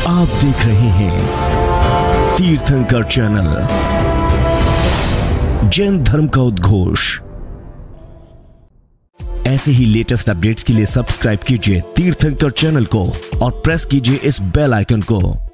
आप देख रहे हैं तीर्थंकर चैनल, जैन धर्म का उद्घोष। ऐसे ही लेटेस्ट अपडेट्स के लिए सब्सक्राइब कीजिए तीर्थंकर चैनल को और प्रेस कीजिए इस बेल आइकन को।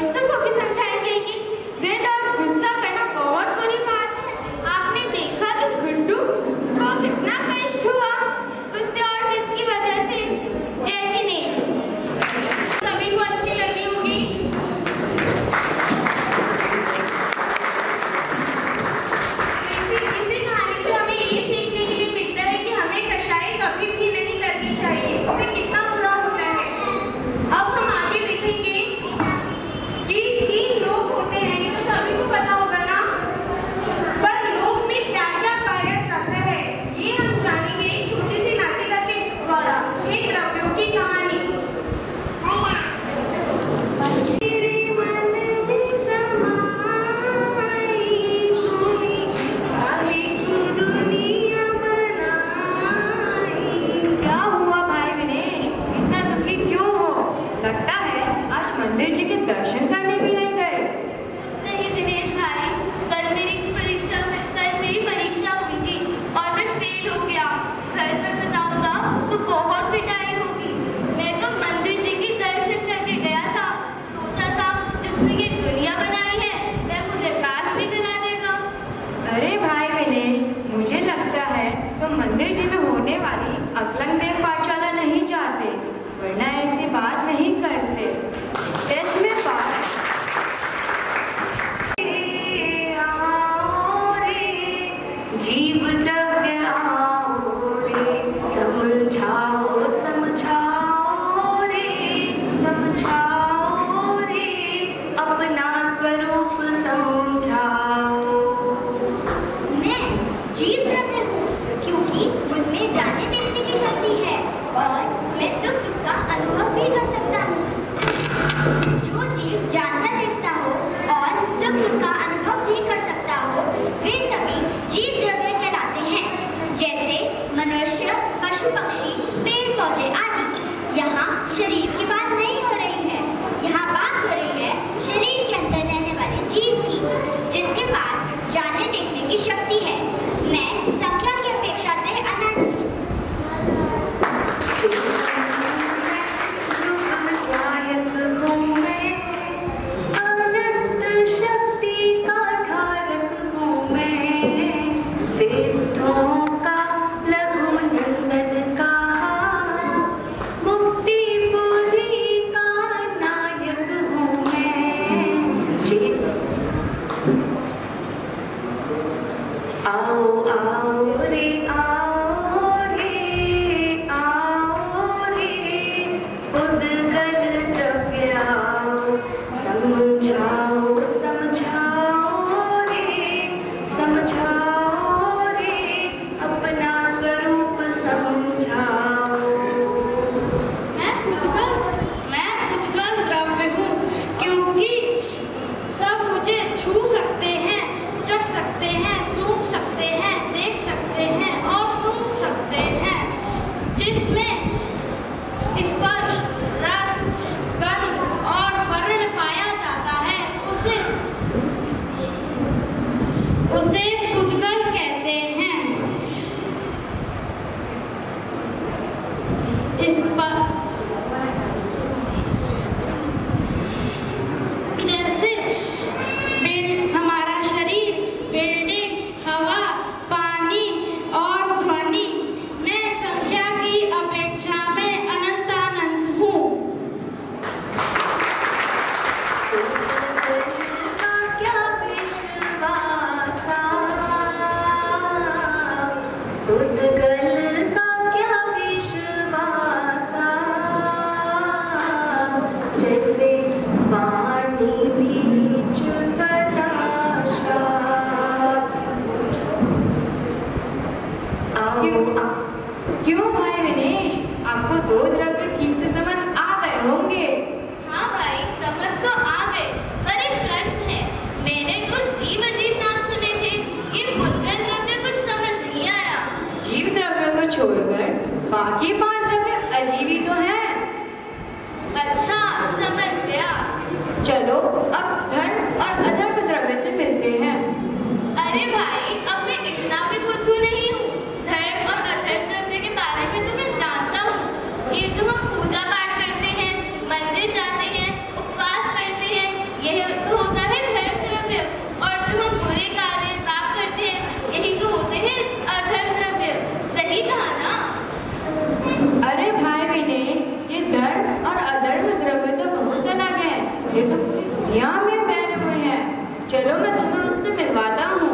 दूसरों को भी समझाएंगे कि जिद और गुस्सा करना बहुत बुरी बात है। आपने देखा तो गुड्डू को कितना कष्ट हुआ गुस्से और जिद की वजह से। जैची ने सभी को अच्छी लगी होगी। इसी कहानी से हमें ये सीखने के लिए मिलता है कि हमें कशाई कभी भी नहीं करनी चाहिए, उससे कितना बुरा होता है। अब हम आगे देखेंगे कि 3 लोग होते हैं, ये तो सभी को पता होगा ना, पर लोग में क्या क्या पाया जाता है ये हम जानेंगे एक छोटी सी नाटिका के द्वारा। 6 द्रव्यों की कहानी। क्या हुआ भाई विनेश, इतना दुखी क्यों हो? लगता है आज मंदिर जी के दर्शन करने भी नहीं गए। कुछ नहीं दिनेश भाई, कल मेरी परीक्षा हुई थी और मैं फेल हो गया। घर पर बताऊंगा तो बहुत पिटाई होगी। मैं तो मंदिर जी के दर्शन करके गया था, सोचा था जिसमें ये दुनिया बनाई है वह मुझे पास भी करा देगा। अरे भाई विनेश, मुझे लगता है तुम मंदिर जी में होने वाली अकलंग देव पाठशाला नहीं जाते, वरना ऐसी बात नहीं करते। टेस्ट में पास ये तो पूरी दुनिया में फैले हुए हैं। चलो मैं तुम्हें उनसे मिलवाता हूँ।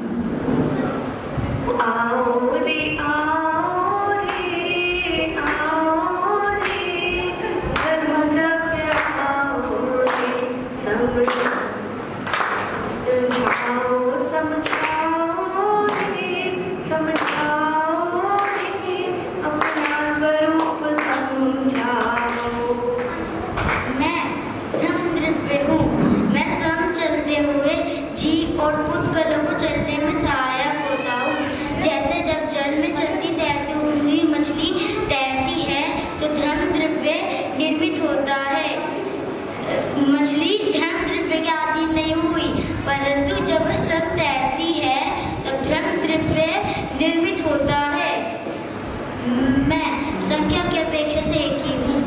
आओ रे आओ रे आओ रे, धर्मद्रव्य आओ रे, समझाओ रे, समझाओ रे, अपना स्वरूप समझाओ। मैं धर्मद्रव्य हूँ। मैं स्वयं चलते हुए जीव और पुद्गलों को चलने में सहायक होता हूँ। जैसे जब जल में चलती तैरती हुई मछली तैरती है तो धर्मद्रव्य निर्मित होता है। मछली धर्मद्रव्य के अधीन नहीं हुई, परंतु जब वह स्वयं तैरती है तब धर्मद्रव्य निर्मित होता है। मैं संख्या की अपेक्षा से एक ही हूँ।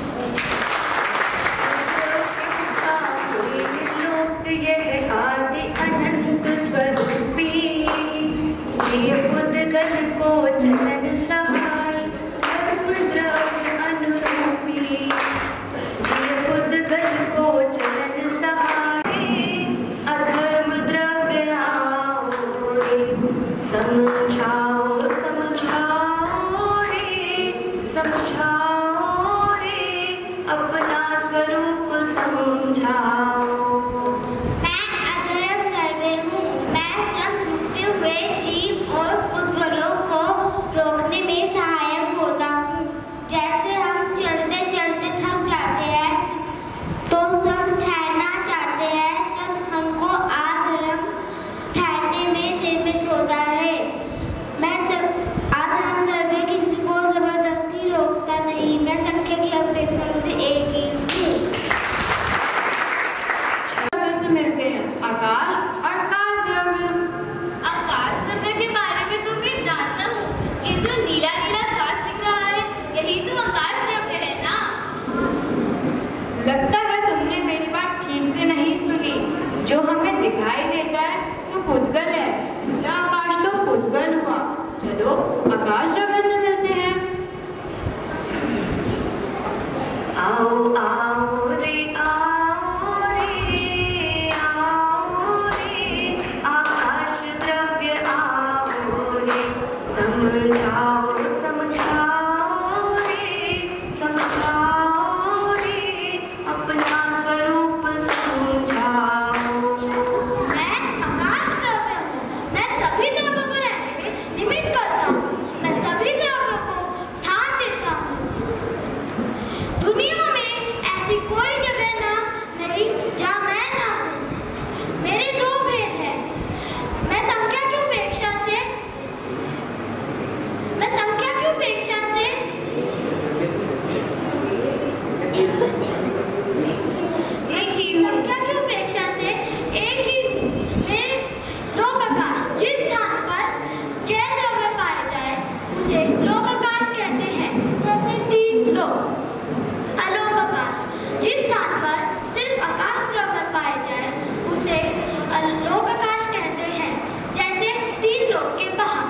यह आदि अनंत स्वरूपी, ये पुद्गल को चलन सहाय, धर्मद्रव्य अनुरूपी, ये पुद्गल को चलन सहाय, अधर्मद्रव्य आओ रे, समझाओ समझाओ रे, समझाओ रे, अपना स्वरूप समझाओ। रोकने में सहायक होता हूँ। जैसे हम चलते चलते थक जाते हैं तो सब ठहरना चाहते हैं, तब हमको आधर्म ठहरने में निर्मित होता है। मैं सब आधर्म द्रव्य किसी को जबरदस्ती रोकता नहीं। मैं संख्या की अपेक्षा से एक ही हूँ। से मिलते हैं अकाल और काल द्रव्य। आकाश द्रव्य के बारे में तो मैं जानता हूँ। ये जो नीला नीला आकाश दिख रहा है, यही तो आकाश द्रव्य है ना? लगता है तुमने मेरी बात ठीक से नहीं सुनी। जो हमें दिखाई देता है तो पुद्गल है, पूरा आकाश तो पुद्गल हुआ। चलो आकाश द्रव्य से मिलते हैं। आओ आओ रे आओ रे आओ रे, आकाश द्रव्य आओ रे, समझाओ समझाओ रे, समझाओ रे, अपना स्वरूप समझाओ। मैं आकाश द्रव्य हूँ। मैं सभी द्रव्यों को रहने में निमित्त करता हूँ। मैं सभी द्रव्यों को स्थान देता हूँ। दुनिया में ऐसी कोई जगह ना नहीं जहाँ मैं ना हूँ। मेरे दो भेद हैं। मैं संख्या की उपेक्षा से एक ही हूँ। मेरे लोक आकाश, जिस स्थान पर जय द्रव्य पाए जाए उसे लोक आकाश कहते हैं। जैसे तीन लोक। अलोक आकाश, जिस स्थान पर सिर्फ आकाश द्रव्य पाए जाए उसे अलोक आकाश कहते हैं। जैसे तीन लोक के बाहर।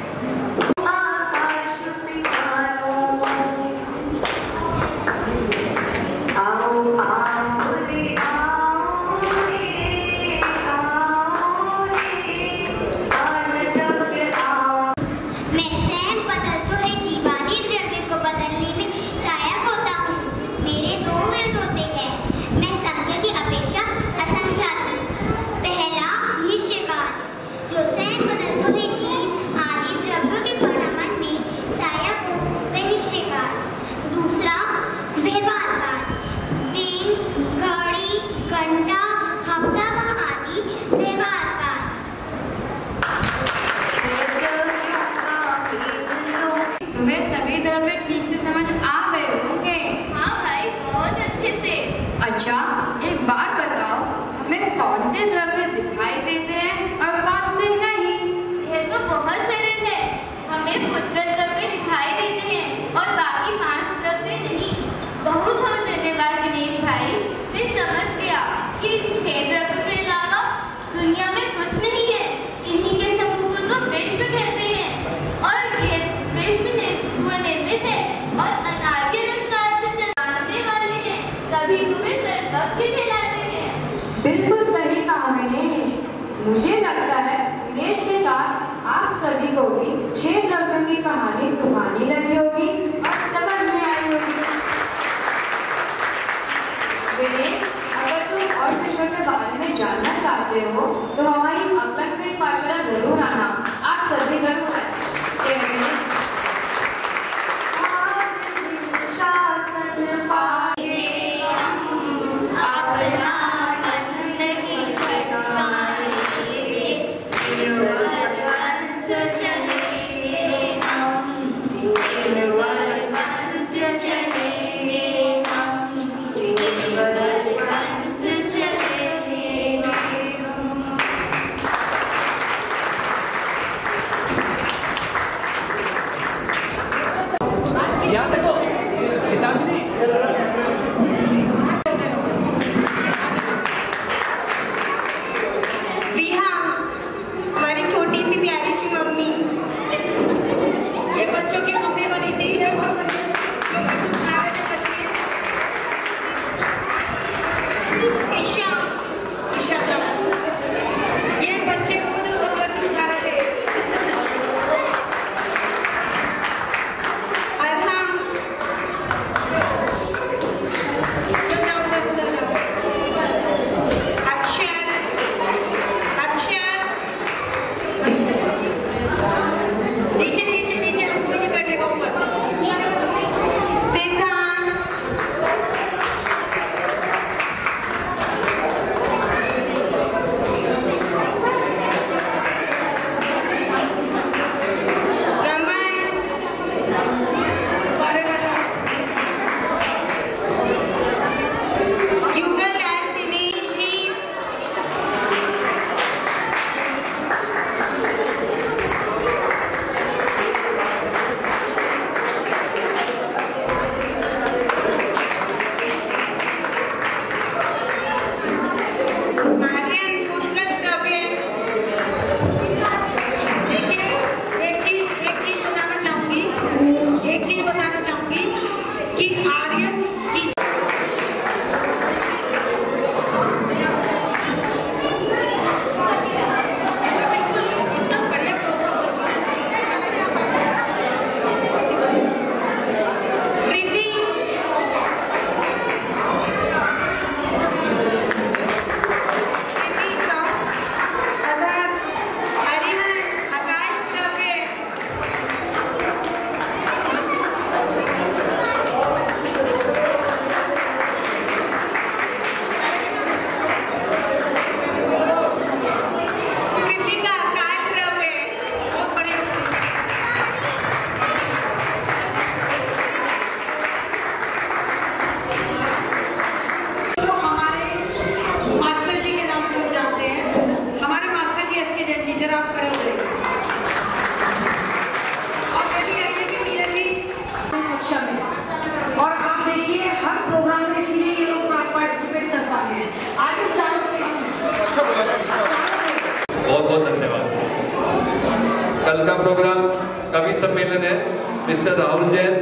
अच्छा एक बात बताओ, हमें कौन से द्रव्य दिखाई देते हैं और कौन से नहीं? यह तो बहुत सरल है। हमें पुद्गल द्रव्य दिखाई देते हैं और बाकी 5 द्रव्य नहीं। बहुत बहुत धन्यवाद दिनेश भाई। मैं समझ गया कि 6 द्रव्यों के अलावा दुनिया में कुछ नहीं है। इन्हीं के समूह को तो विश्व कहते हैं और यह विश्व निर्मित है और अनादि काल से चलने वाले हैं। तभी तुम्हें सर्वज्ञ कहलाते हैं। बिल्कुल सही कहा गणेश। मुझे लगता है गणेश के साथ आप सभी को भी 6 द्रव्यों की कहानी सुहानी लगी होगी और समझ में आई होगी। गणेश, अगर तुम और विश्व के बारे में जानना चाहते हो तो हमारी अंकन पाठशाला जरूर आना। आप सभी जरूर आए। बहुत बहुत धन्यवाद। कल का प्रोग्राम कवि सम्मेलन है। Mister Rahul Jain,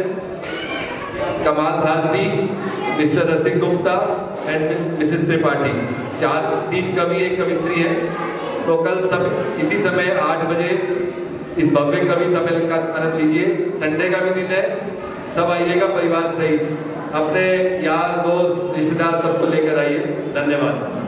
Kamal Bharti, mister Rasik Gupta and Mrs Tripathi, 3 कवि 1 कवित्री है। तो कल सब इसी समय 8 बजे इस भव्य कवि सम्मेलन का आनंद लीजिए। संडे का भी दिन है, सब आइएगा परिवार सहित, अपने यार दोस्त रिश्तेदार सबको लेकर आइए। धन्यवाद।